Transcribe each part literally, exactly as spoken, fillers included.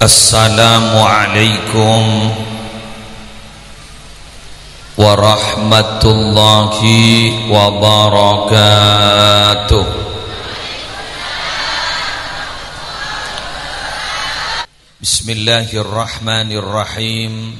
Assalamualaikum warahmatullahi wabarakatuh. Bismillahirrahmanirrahim.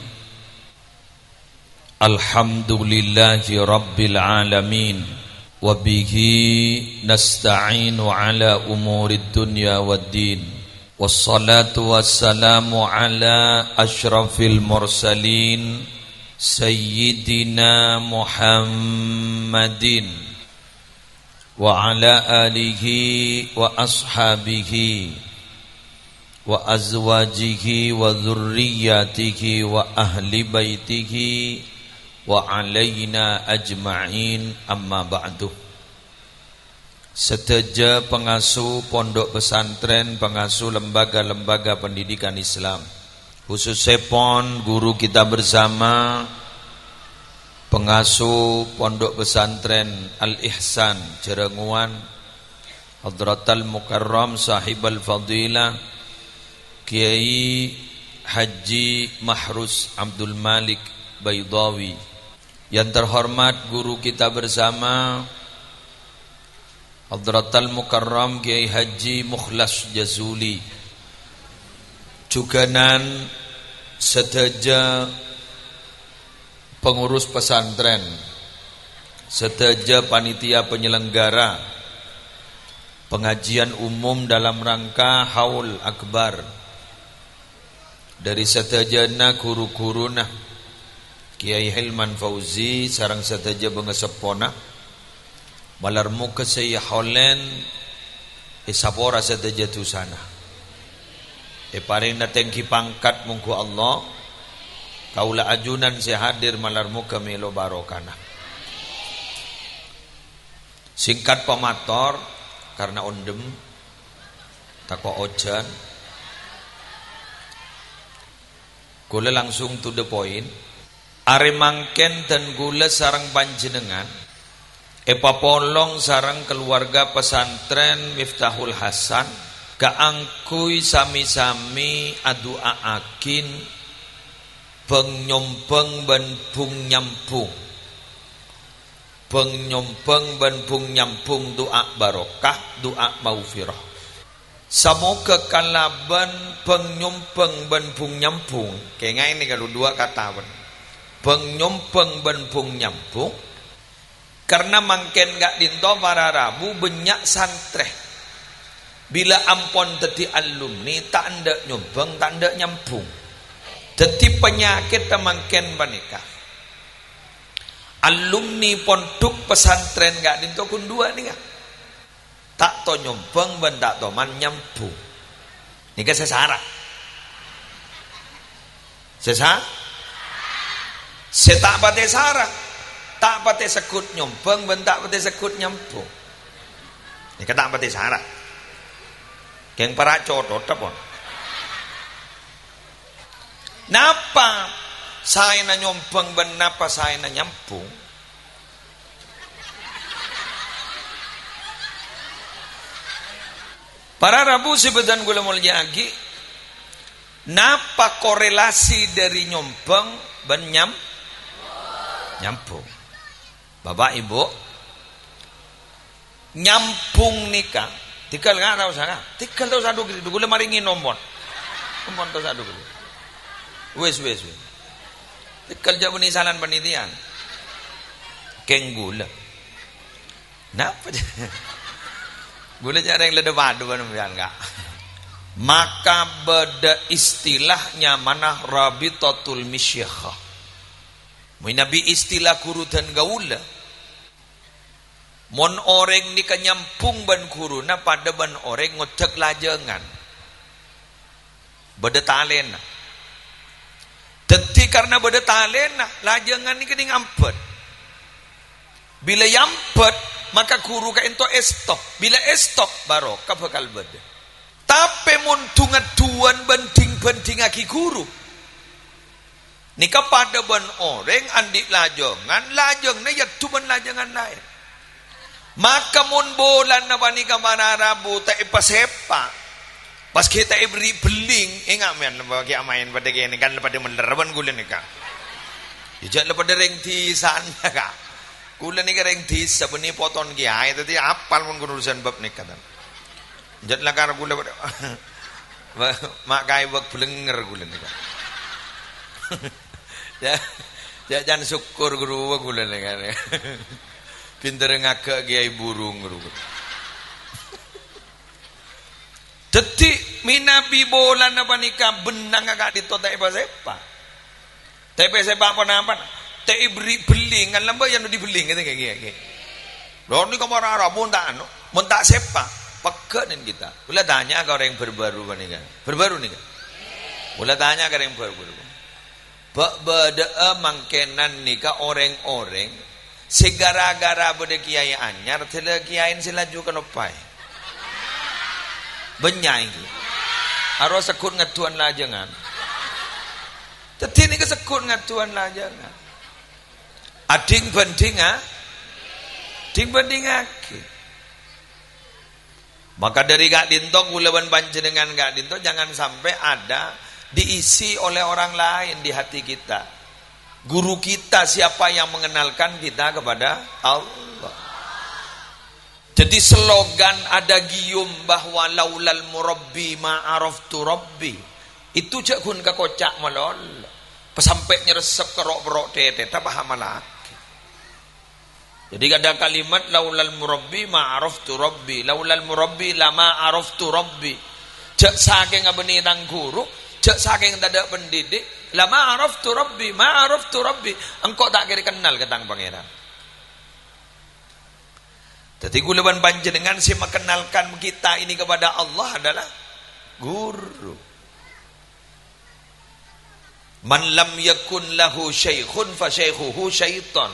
Alhamdulillahi rabbil alamin. Wabihi nasta'inu ala umurid dunya waddin. Wassalatu wassalamu ala ashrafil mursalin Sayyidina Muhammadin wa ala alihi wa ashabihi wa azwajihi wa dhurriyyatihi wa ahli baitihi wa alaina ajma'in, amma ba'du. Seteja pengasuh pondok pesantren, pengasuh lembaga-lembaga pendidikan Islam, khususnya pon guru kita bersama, pengasuh pondok pesantren Al-Ihsan Jerenguan, Hadratal Mukarram Sahibal Fadilah Kiai Haji Mahrus Abdul Malik Baydawi, yang terhormat guru kita bersama Hadratal Mukarram Kiai Haji Mukhlas Jazuli, juganan seteja pengurus pesantren, seteja panitia penyelenggara pengajian umum dalam rangka Haul Akbar, dari setejana guru-guruna Kiai Hilman Fauzi sarang seteja bengesepona malar muka saya holen isapora seteja tu sana e paling natengki pangkat mungku Allah kaula ajunan saya hadir malar muka melo barokana. Singkat pemator karena ondem takwa ojan, gula langsung to the point. Are mangken dan gula sarang panjenengan epa polong sarang keluarga pesantren Miftahul Hasan kaangkuy sami-sami aduaakin pengnyompeng ben bung nyampung pengnyompeng ben bung nyampung doa barokah, doa maufirah. Semoga kalaban pengnyompeng ben bung nyampung kayak ini kalau dua kata ben pengnyompeng ben bung nyampung, karena mangken gak dinto para rabu banyak santre bila ampon tadi alumni tak ndak nyompeng tak ndak nyampung, jadi penyakit mangken panika alumni pondok pesantren gak dinto kun dua nih gak tak to nyompeng ben tak to man nyampung nika sesara sesa setak pate sarang tak pate sekut nyompeng bentak pate sekut nyampung. Ini kata pate sarah. Keng para cotot tapon. Napa saya na nyompeng ben napa saya na nyampung? Para rabu sebedan gula mulya agi. Napa korelasi dari nyompeng ben nyam nyampung? Bapak Ibu, nyampung nikah tikal nggak tahu sana tikal tahu satu gitu gula maringin nombor nombor tahu satu gitu wes wes wes tikal jauh nih salan penitian keng gula napa gula cara yang leda padu kan enggak, maka beda istilahnya mana rabitatul misyakhah. Nabi istilah guru dan gaula mon orang ni kanyampung ban guru na pada ban orang ngotek lajengan beda talena, jadi karena beda talena lajengan ni kening ampet bila yampet maka guru ka ento stop, bila stop barokah bakal beda. Tapi mun tungat tuan banding-banding aki guru ni kepada ban orang andik lajongan lajengna ya tuban lajangan lain. Maka mun bolan na bani ka manarabu ta ipasepa Pas kita beri beling, ingat men bagi main pada gini kan pada melerban gula nika. Ijak pada reng di sana kak. Gula nika reng di sebeni poton kia, itu dia apal pun urusan bab nika dan. Ijak lakar gula pada mak kai bak belenger gula nika. Ya, ya jangan syukur guru gula nika. Pinter ngagak kiai burung guru. Detik minabi bola napa nikah benang agak ditotai apa sepa. Tapi sepa apa napa? Tapi beri beling kan lamba yang dibeling gitu kayak kayak. Lor ni kamar Arab pun tak anu, pun tak sepa. Pekenin kita. Boleh tanya ke orang yang berbaru nikah. Berbaru nikah. Boleh tanya ke orang yang berbaru. Bak beda mangkenan nikah orang-orang segara-gara beda kiai anyar, tela kiai silaju kenopai. Benyai harus sekut ngatuan lajangan. Jadi ini kesekut ngatuan lajangan. Ading banding ah, ding banding aki. Maka dari Kak Dinto kulawan panjenengan Kak Dinto jangan sampai ada diisi oleh orang lain di hati kita. Guru kita siapa yang mengenalkan kita kepada Allah. Jadi slogan ada gium bahwa laulal murabbi ma'araftu rabbi. Itu cak kun ka kocak malol. Sampai nyeresep kerok-kerok tete tak paham lagi. Jadi ada kalimat laulal murabbi ma'araftu rabbi. Laulal murabbi lama araftu rabbi. Cak saking abeni tang guru, cak saking tidak pendidik, lama araftu rabbi ma'araftu rabbi. Engkau tak kira kenal ketang pangeran. Jadi kulawan panjenengan si mengenalkan kita ini kepada Allah adalah guru. Man lam yakun lahu syaikhun fa syaikhuhu syaitan.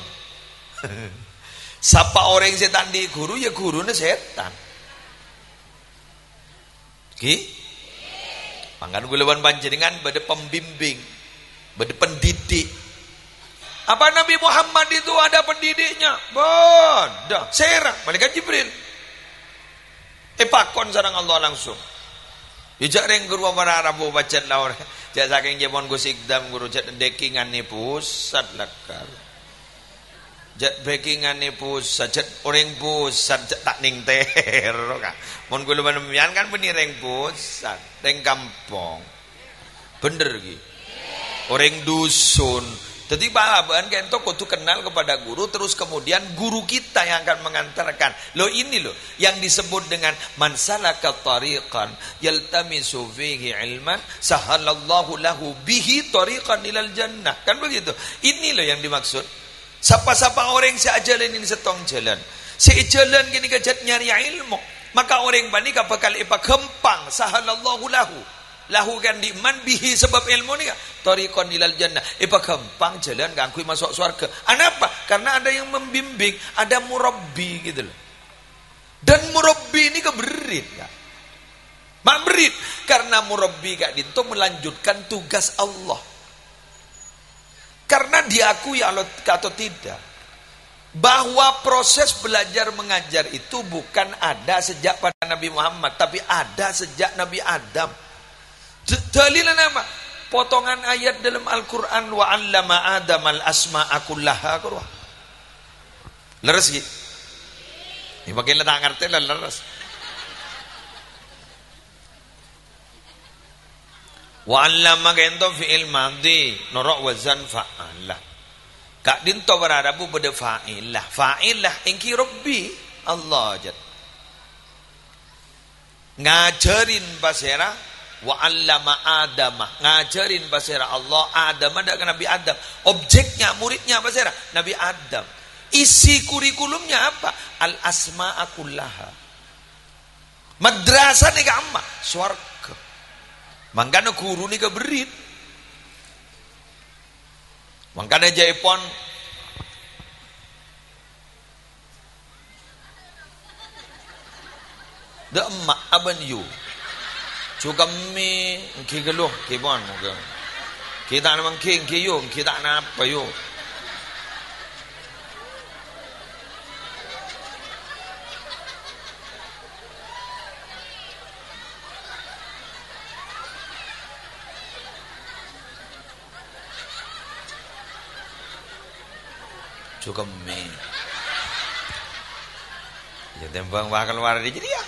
Siapa orang yang setan di guru ya gurunya setan. Oke? Mangkan kulawan panjenengan bade pembimbing, bade pendidik. Apa Nabi Muhammad itu ada pendidiknya? Bodoh. Serang malaikat Jibril. Eh pakon sareng Allah langsung. Ijak reng guru para Arabu bacet lawan. Jak saking jepon gusikdam guru jak dekingan ni pusat lakar. Jak bekingan ni pusat jak orang pusat jak tak ning ter ka. Mun kula menemian kan benih reng pusat, reng kampung. Bener ki. Orang dusun. Jadi bahan kan itu kudu kenal kepada guru, terus kemudian guru kita yang akan mengantarkan. Loh ini loh yang disebut dengan man salaka tariqan yaltamisu fihi ilman sahalallahu lahu bihi tariqan ilal jannah. Kan begitu. Ini loh yang dimaksud. Siapa-siapa orang seajalan ini setong jalan. Sejalan gini kejat nyari ilmu. Maka orang bani bakal ipa kempang sahalallahu lahu. Lahu kan diman bihi sebab ilmu ni kan tariqan ilal jannah ipa gampang jalan gangkui masuk surga. Kenapa? Karena ada yang membimbing, ada murabbi gitu loh. Dan murabbi ini keberit kan? Mak berit karena murabbi Kak Dinto melanjutkan tugas Allah. Karena diakui atau tidak bahwa proses belajar mengajar itu bukan ada sejak pada Nabi Muhammad, tapi ada sejak Nabi Adam. Dalilnya apa? Potongan ayat dalam Al-Quran wa 'allama Adam al-asma'a kullaha. Leres ki? Ini pakai letak ngerti lah leres. Wa 'allama kento fi'il madhi norok wazan fa'alah. Kak Dinto beradabu pada fa'ilah. Fa'ilah ingki Rabbi Allah jat. Ngajarin basera wa 'allama Adama, ngajarin basera Allah Adam ada ke Nabi Adam. Objeknya muridnya basera Nabi Adam. Isi kurikulumnya apa? Al asma'a kullaha. Madrasah ni kamma swarga. Mangkana guru ni keberit. Mangkana jaipon da emak aban yu. Juga mi ki geluh ki bon moga. Kita namang ki ki yo, kita na apa yo. cukeme. Ya tembang bakal keluar di jadi